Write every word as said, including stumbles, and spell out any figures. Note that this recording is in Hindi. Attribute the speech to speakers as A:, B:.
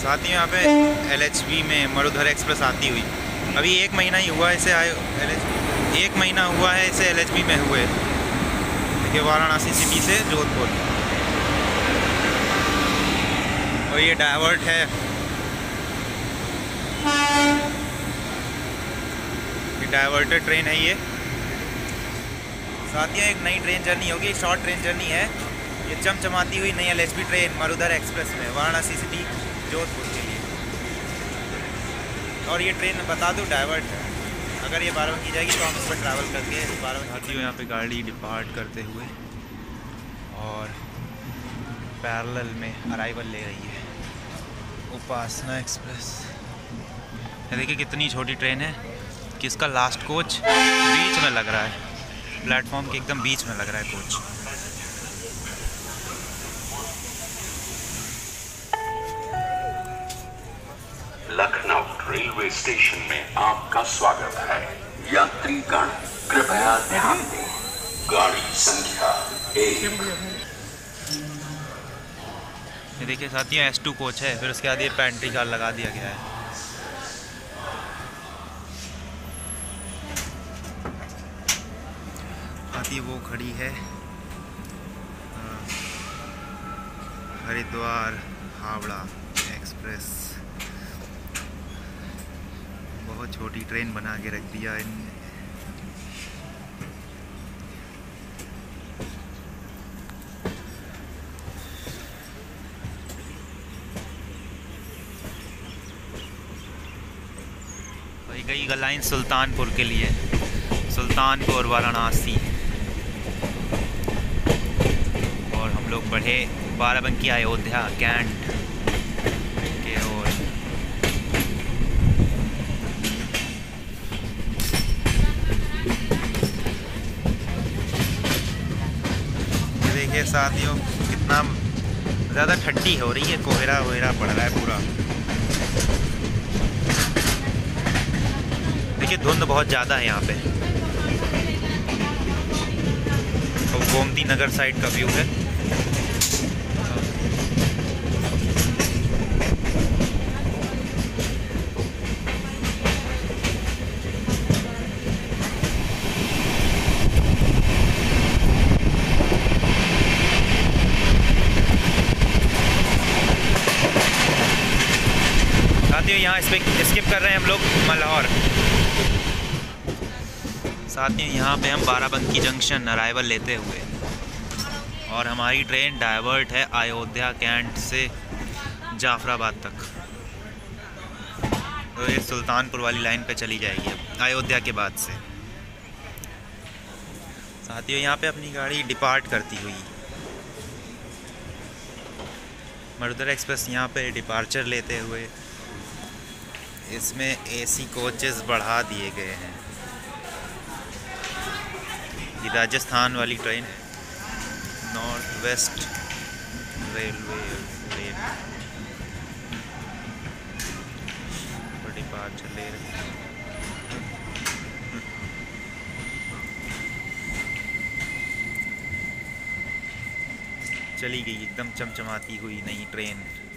A: साथ ही यहाँ पे एल एच बी में मरुधर एक्सप्रेस आती हुई अभी एक महीना ही हुआ इसे आए एल एच एक महीना हुआ है इसे एल एच बी में हुए। देखिए वाराणसी सिटी से जोधपुर। और ये डाइवर्ट है, ये डाइवर्टेड ट्रेन है ये। साथ ही एक नई ट्रेन जर्नी होगी, शॉर्ट ट्रेन जर्नी है ये, चमचमाती हुई नई L H B train Marudhar express में वाराणसी सिटी जोधपुर के लिए। और ये ट्रेन बता दूँ डाइवर्ट है, अगर ये बाराबंकी जाएगी तो हम इस पर ट्रैवल करके बाराबंकी यहाँ पे गाड़ी डिपार्ट करते हुए और पैरेलल में अराइवल ले रही है उपासना एक्सप्रेस। ये देखिए कितनी छोटी ट्रेन है कि इसका लास्ट कोच बीच में लग रहा है, प्लेटफॉर्म के एकदम बीच में लग रहा है कोच।
B: लखनऊ रेलवे स्टेशन में आपका स्वागत है। यात्रीगण कृपया ध्यान दें, गाड़ी संख्या एक।
A: ये देखिए साथियों एस टू कोच है, फिर उसके बाद ये पेंट्री कार लगा दिया गया है। साथी वो खड़ी है हरिद्वार हावड़ा एक्सप्रेस। बहुत छोटी ट्रेन बना के रख दिया इनने। गई लाइन सुल्तानपुर के लिए, सुल्तानपुर वाराणसी। और हम लोग बढ़े बाराबंकी अयोध्या कैंट के ओर। ये देखिए साथियों कितना ज़्यादा ठंडी हो रही है, कोहरा वोहरा पड़ रहा है पूरा। देखिए धुंध बहुत ज़्यादा है यहाँ पे। और गोमती नगर साइड का व्यू है। साथियों यहाँ इस पे स्किप कर रहे हैं हम लोग मल्हौर। साथियों यहाँ पे हम बाराबंकी जंक्शन अराइवल लेते हुए, और हमारी ट्रेन डाइवर्ट है अयोध्या कैंट से जाफराबाद तक। तो ये सुल्तानपुर वाली लाइन पे चली जाएगी अब अयोध्या के बाद से। साथियों यहाँ पे अपनी गाड़ी डिपार्ट करती हुई मरुधर एक्सप्रेस यहाँ पे डिपार्चर लेते हुए, इसमें एसी कोचेस बढ़ा दिए गए हैं। ये राजस्थान वाली ट्रेन है, नॉर्थ वेस्ट रेलवे ट्रेन पर डिपार्चर ले रही है। चली गई एकदम चमचमाती हुई नई ट्रेन।